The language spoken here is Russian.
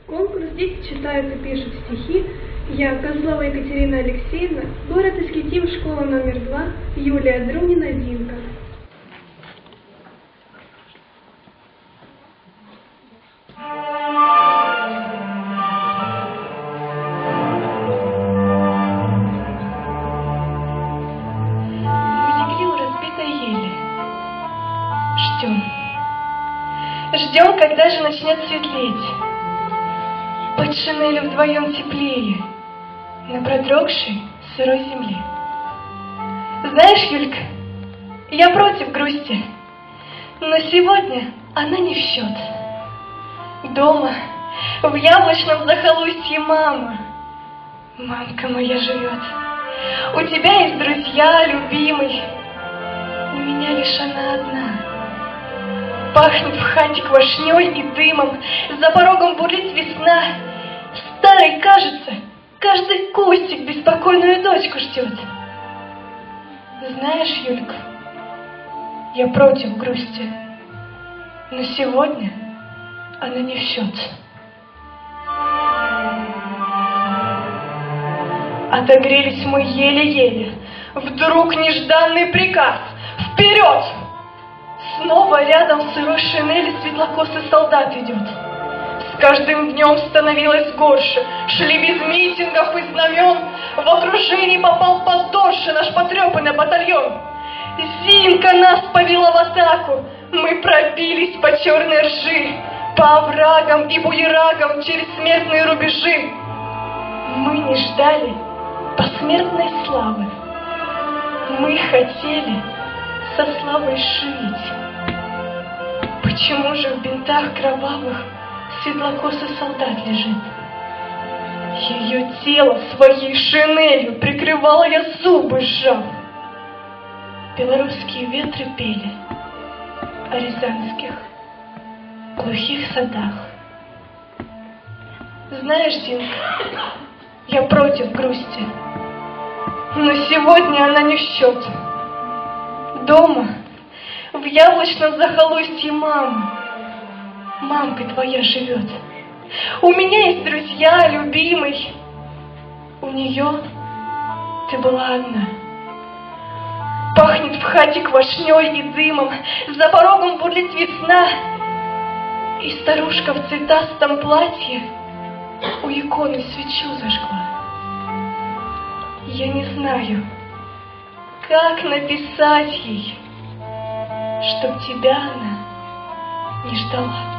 Конкурс «Дети читают и пишут стихи». Я, Козлова Екатерина Алексеевна, город Искитим, школа номер 2, Юлия Друнина, Динка. Мы легли у разбитой ели. Ждем, когда же начнет светлеть. Под шинелью вдвоем теплее на продрогшей сырой земле. Знаешь, Юлька, я против грусти, но сегодня она не в счет. Дома, в яблочном захолустье мама, мамка моя живет. У тебя есть друзья, любимый, у меня лишь она одна. Пахнет в хате квашней и дымом, за порогом бурлит весна. Старой, кажется, каждый кустик беспокойную дочку ждет. Знаешь, Юлька, я против грусти, но сегодня она не в счет. Отогрелись мы еле-еле, вдруг нежданный приказ: вперед! Снова рядом в сырой шинели светлокосый солдат идет. С каждым днем становилось горше, шли без митингов и знамен. В окружении попал под дождь наш потрепанный батальон. Зинка нас повела в атаку, мы пробились по черной ржи, по оврагам и буерагам через смертные рубежи. Мы не ждали посмертной славы, мы хотели со славой жить. Почему же в бинтах кровавых светлокосый солдат лежит? Ее тело своей шинелью прикрывала я, зубы сжав. Белорусские ветры пели о рязанских глухих садах. Знаешь, Динка, я против грусти, но сегодня она не в счет. Дома, в яблочном захолустье мама, мамка твоя живет. У меня есть друзья, любимый, у нее ты была одна. Пахнет в хате квашней и дымом, за порогом бурлит весна, и старушка в цветастом платье у иконы свечу зажгла. Я не знаю, как написать ей, чтоб тебя она не ждала.